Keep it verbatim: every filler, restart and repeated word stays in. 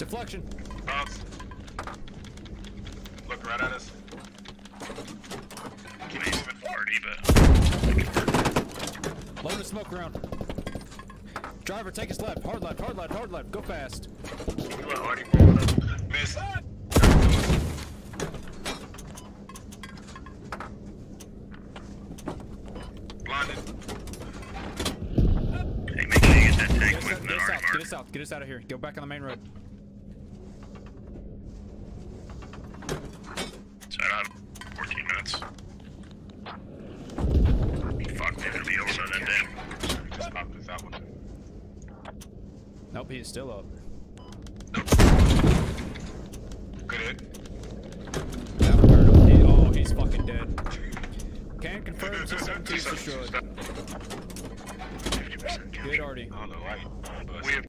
Deflection. Bounce. Look right at us. Keep moving forward, but. Load of smoke around. Driver, take us left. Hard left, hard left, hard left. Go fast. We let Arty roll it up. Miss. Blinded. Hey, make sure you get that tank Get us, with out, the get us Arty out, mark. get us out, get us out of here. Go back on the main road. Set up. fourteen minutes. Fuck, we're gonna be over on that thing. Just pop this out one. Nope, he's still up. Good hit. That one hurt him. He, oh, he's fucking dead. Can confirm T seventy-two is destroyed. fifty percent. Good, Arty. On the right. We have